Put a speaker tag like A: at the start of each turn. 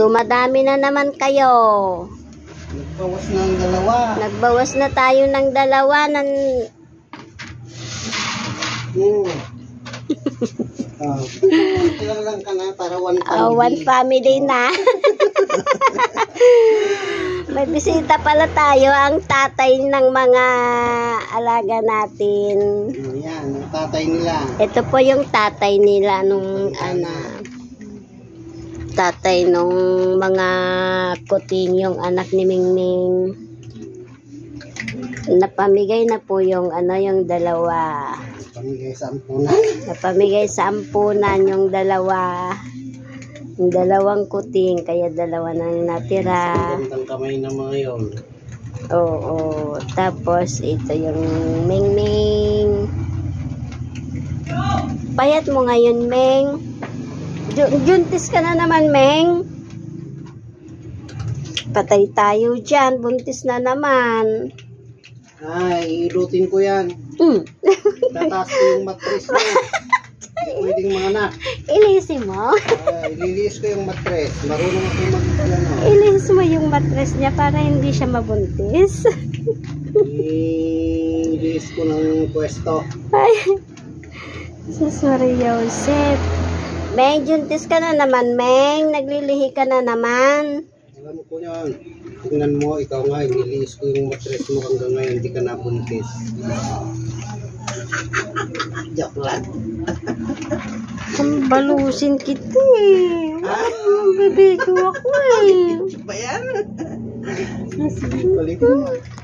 A: dumadami na naman kayo.
B: Nagbawas na ang dalawa.
A: Nagbawas na tayo ng dalawa.
B: Ilan lang ka na para one family.
A: One family na. May bisita pala tayo, ang tatay ng mga alaga natin.
B: Yan, ang tatay nila.
A: Ito po yung tatay nila nung tatay nung mga kuting, yung anak ni Mingming. Napamigay na po yung yung dalawa.
B: Napamigay sa ampunan.
A: Napamigay sa ampunan yung dalawa. Yung dalawang kuting, kaya dalawa nang natira.
B: Ang kamay na mga yun.
A: Oo. Tapos ito yung Mingming. Payat mo ngayon, Meng. Juntis ka na naman, Meng. Patay tayo dyan. Buntis na naman.
B: Ay, ilutin ko yan. Tataas ko yung matris mo. Hindi pwedeng mga anak.
A: Ilisin mo?
B: Ililis ko yung matris. Marunong ako mag-ano.
A: Ilis mo yung mattress niya para hindi siya mabuntis.
B: Ililis ko ng pwesto.
A: Ay, sorry, Joseph. Meng, juntis ka na naman, Meng. Naglilihi ka na naman.
B: Alam ko yan. Tingnan mo, ikaw nga, ililis ko yung matris mo hanggang ngayon, hindi ka nabuntis. Joke lang.
A: Ang balusin kita eh. Bebe ko ako eh.
B: Ba yan? Balikin mo.